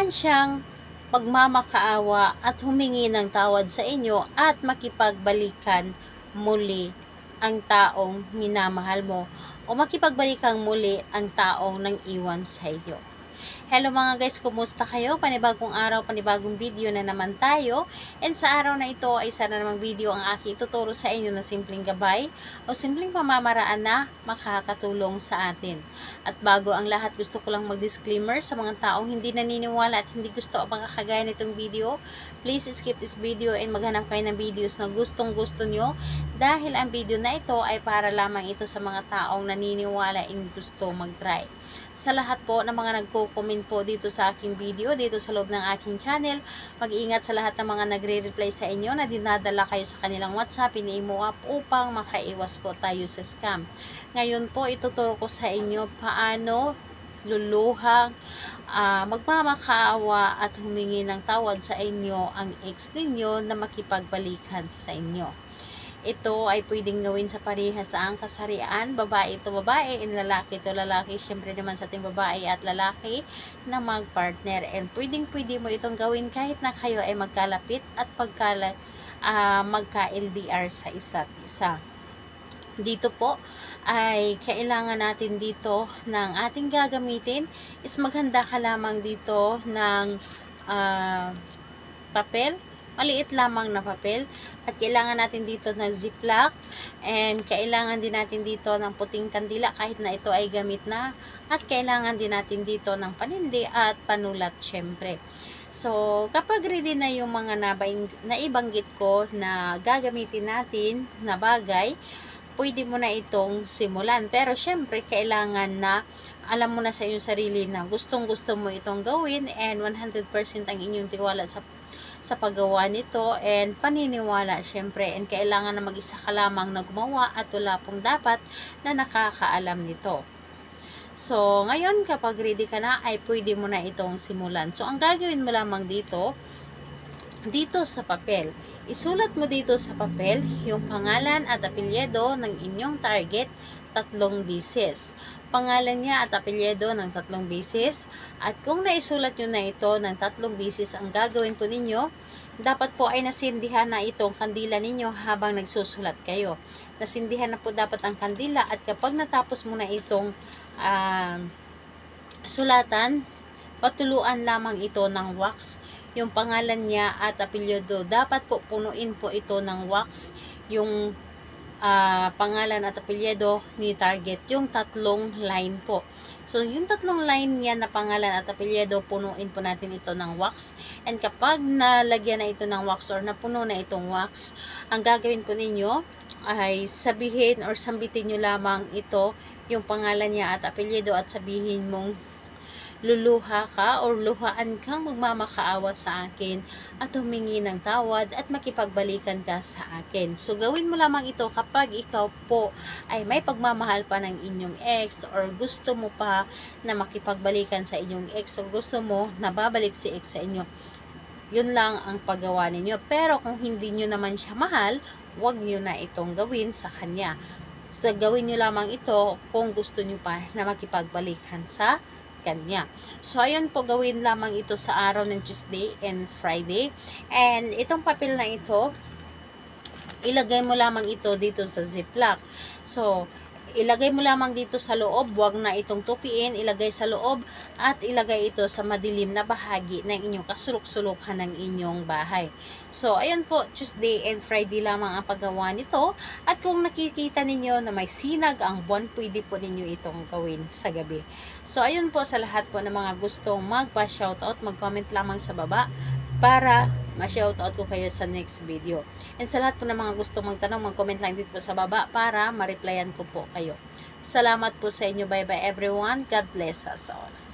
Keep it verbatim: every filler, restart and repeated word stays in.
naman siyang magmamakaawa at humingi ng tawad sa inyo at makipagbalikan muli ang taong minamahal mo o makipagbalikan muli ang taong nang iwan sa inyo. Hello mga guys, kumusta kayo? Panibagong araw, panibagong video na naman tayo. And sa araw na ito ay sana namang video ang aking ituturo sa inyo na simpleng gabay o simpleng pamamaraan na makakatulong sa atin. At bago ang lahat, gusto ko lang mag-disclaimer sa mga taong hindi naniniwala at hindi gusto o makakagaya nitong video. Please skip this video and maghanap kayo ng videos na gustong gusto nyo dahil ang video na ito ay para lamang ito sa mga taong naniniwala and gusto mag-try. Sa lahat po ng mga nagko-comment po dito sa aking video, dito sa loob ng aking channel, mag-iingat sa lahat ng mga nagre-reply sa inyo na dinadala kayo sa kanilang WhatsApp, ini-imo up upang makaiwas po tayo sa scam. Ngayon po, ituturo ko sa inyo paano luluhang uh, magmamakaawa at humingi ng tawad sa inyo ang ex ninyo na makipagbalikan sa inyo. Ito ay pwedeng gawin sa parehas sa ang kasarian, babae ito babae, and lalaki ito lalaki, syempre naman sa ating babae at lalaki na mag-partner. And pwedeng pwede mo itong gawin kahit na kayo ay magkalapit at pagkala, uh, magka-L D R sa isa't isa. Dito po ay kailangan natin dito ng ating gagamitin is maghanda ka lamang dito ng uh, papel. Maliit lamang na papel at kailangan natin dito ng ziplock and kailangan din natin dito ng puting kandila kahit na ito ay gamit na at kailangan din natin dito ng panindi at panulat syempre. So kapag ready na yung mga nabaing, naibanggit ko na gagamitin natin na bagay, pwede mo na itong simulan. Pero syempre kailangan na alam mo na sa iyong sarili na gustong gusto mo itong gawin and one hundred percent ang inyong tiwala sa sa paggawa nito and paniniwala syempre, and kailangan na mag-isa ka lamang na gumawa at wala pong dapat na nakakaalam nito. So ngayon kapag ready ka na ay pwede mo na itong simulan. So ang gagawin mo lamang dito dito sa papel, isulat mo dito sa papel yung pangalan at apelyido ng inyong target tatlong beses. Pangalan niya at apelyido ng tatlong beses. At kung naisulat nyo na ito ng tatlong beses, ang gagawin po ninyo, dapat po ay nasindihan na itong kandila ninyo habang nagsusulat kayo. Nasindihan na po dapat ang kandila at kapag natapos mo na itong uh, sulatan, patuluan lamang ito ng wax. Yung pangalan niya at apelyido, dapat po punuin po ito ng wax. Yung uh, pangalan at apelyido ni target, yung tatlong line po. So yung tatlong line niya na pangalan at apelyido, punuin po natin ito ng wax. And kapag nalagyan na ito ng wax or napuno na itong wax, ang gagawin po ninyo ay sabihin or sambitin nyo lamang ito, yung pangalan niya at apelyido, at sabihin mong luluha ka or luhaan kang magmamakaawa sa akin at humingi ng tawad at makipagbalikan ka sa akin. So gawin mo lamang ito kapag ikaw po ay may pagmamahal pa ng inyong ex or gusto mo pa na makipagbalikan sa inyong ex o gusto mo na babalik si ex sa inyo. Yun lang ang paggawa ninyo. Pero kung hindi nyo naman siya mahal, wag nyo na itong gawin sa kanya. So gawin nyo lamang ito kung gusto nyo pa na makipagbalikan sa kanya. So, ayun po, gawin lamang ito sa araw ng Tuesday and Friday. And itong papel na ito, ilagay mo lamang ito dito sa ziplock. So, ilagay mo lamang dito sa loob, wag na itong tupiin, ilagay sa loob at ilagay ito sa madilim na bahagi ng inyong kasulok-sulukan ng inyong bahay. So, ayun po, Tuesday and Friday lamang ang paggawa nito. At kung nakikita ninyo na may sinag ang buwan, pwede po ninyo itong gawin sa gabi. So, ayun po sa lahat po ng mga gustong magpa-shoutout, mag-comment lamang sa baba para ma-shoutout ko kayo sa next video. And sa lahat po ng mga gusto magtanong, mag-comment lang dito sa baba para ma-replyan ko po kayo. Salamat po sa inyo. Bye bye everyone. God bless us all.